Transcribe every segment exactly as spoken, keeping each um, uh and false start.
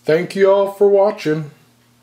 Thank you all for watching.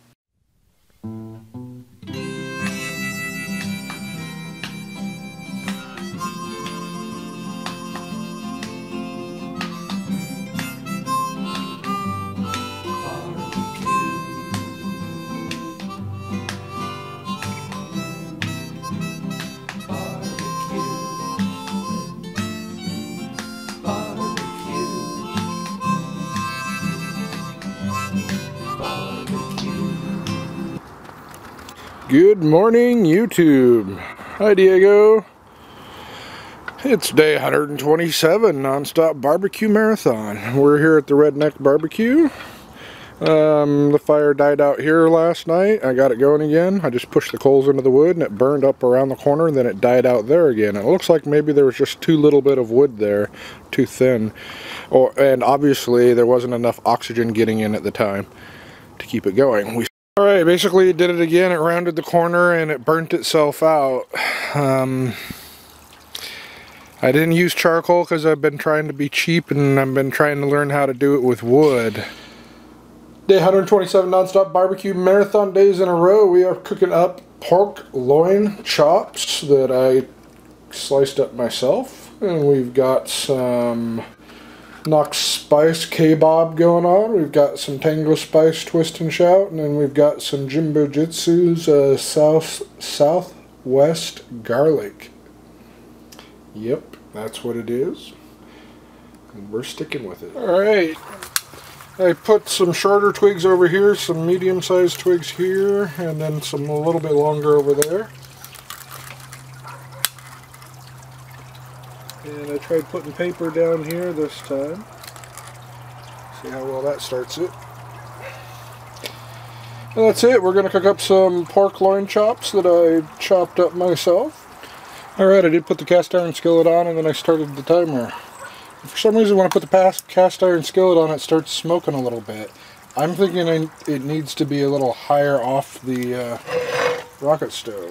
Good morning, YouTube. Hi, Diego. It's day one hundred twenty-seven Nonstop Barbecue Marathon. We're here at the Redneck Barbecue. Um, the fire died out here last night. I got it going again. I just pushed the coals into the wood and it burned up around the corner and then it died out there again. It looks like maybe there was just too little bit of wood there, too thin. Or, and obviously there wasn't enough oxygen getting in at the time to keep it going. We Alright, basically it did it again. It rounded the corner and it burnt itself out. Um, I didn't use charcoal because I've been trying to be cheap and I've been trying to learn how to do it with wood. Day one hundred twenty-seven Nonstop Barbecue Marathon days in a row. We are cooking up pork loin chops that I sliced up myself. And we've got some Knox Spice Kebab going on. We've got some Tango Spice Twist and Shout, and then we've got some Jimbo Jitsu's uh, South Southwest Garlic. Yep, that's what it is. And we're sticking with it. Alright, I put some shorter twigs over here, some medium-sized twigs here, and then some a little bit longer over there. And I tried putting paper down here this time. See how well that starts it. And that's it. We're going to cook up some pork loin chops that I chopped up myself. Alright, I did put the cast iron skillet on and then I started the timer. For some reason when I put the past cast iron skillet on it starts smoking a little bit. I'm thinking it needs to be a little higher off the uh, rocket stove.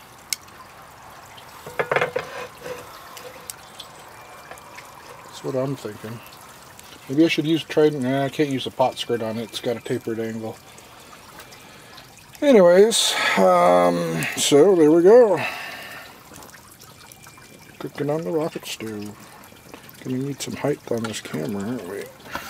That's what I'm thinking. Maybe I should use Trident. Nah, I can't use a pot skirt on it. It's got a tapered angle. Anyways, um, so there we go. Cooking on the rocket stove. Gonna need some height on this camera, aren't we?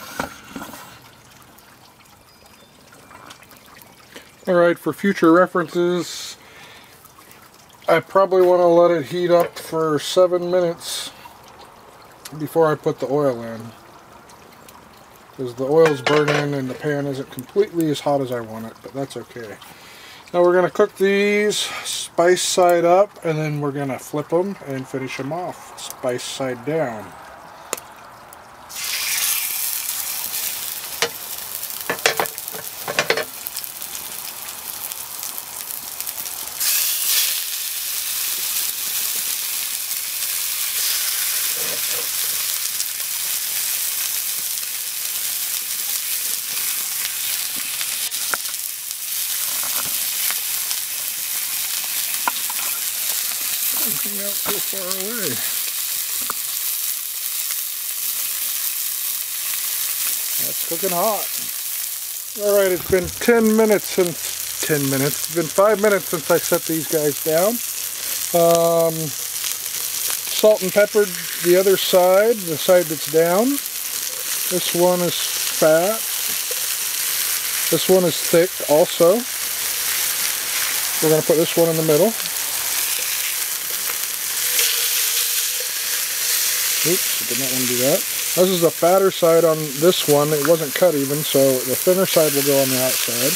Alright, for future references, I probably want to let it heat up for seven minutes before I put the oil in, because the oil's burning and the pan isn't completely as hot as I want it, but that's okay. Now we're going to cook these spice side up and then we're going to flip them and finish them off spice side down. Out so far away. That's cooking hot. Alright, it's been ten minutes since ten minutes. It's been five minutes since I set these guys down. Um, salt and peppered the other side, the side that's down. This one is fat. This one is thick also. We're going to put this one in the middle. Oops, I did not want to do that. This is the fatter side on this one. It wasn't cut even, so the thinner side will go on the outside.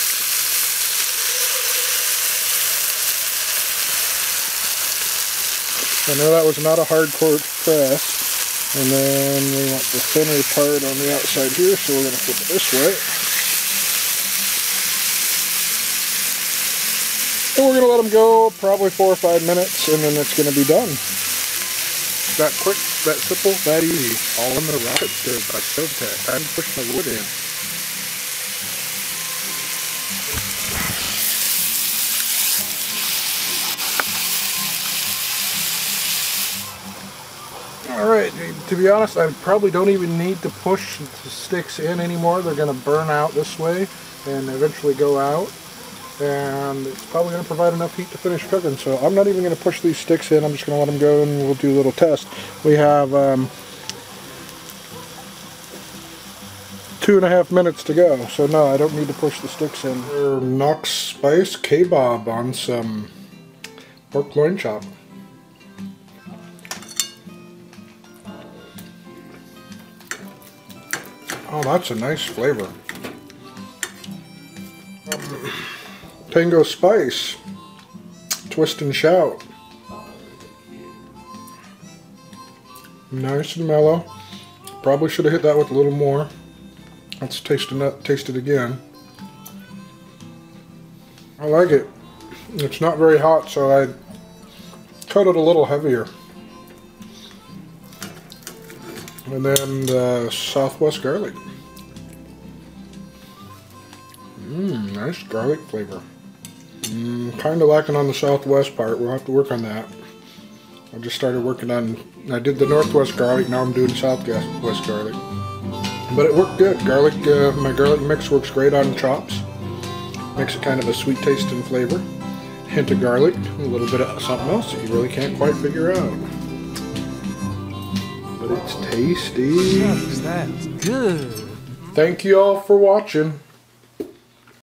I know that was not a hardcore press. And then we want the thinner part on the outside here, so we're going to flip it this way. And we're going to let them go probably four or five minutes, and then it's going to be done. That quick, that simple, that easy. All in the rocket stove by Stovetec. Time to push my wood in. Alright, to be honest, I probably don't even need to push the sticks in anymore. They're going to burn out this way and eventually go out. And it's probably going to provide enough heat to finish cooking. So I'm not even going to push these sticks in. I'm just going to let them go and we'll do a little test. We have um, two and a half minutes to go. So no, I don't need to push the sticks in. Knox Spice Kebab on some pork loin chop. Oh, that's a nice flavor. Um, Tango Spice, Twist and Shout. Nice and mellow. Probably should have hit that with a little more. Let's taste it, taste it again. I like it. It's not very hot, so I cut it a little heavier. And then the Southwest garlic. Mmm, nice garlic flavor. Mm, kind of lacking on the Southwest part. We'll have to work on that. I just started working on, I did the Northwest garlic, now I'm doing Southwest garlic. But it worked good. Garlic, uh, my garlic mix works great on chops. Makes it kind of a sweet taste and flavor. Hint of garlic, a little bit of something else that you really can't quite figure out. But it's tasty. Shucks, that's good. Thank you all for watching.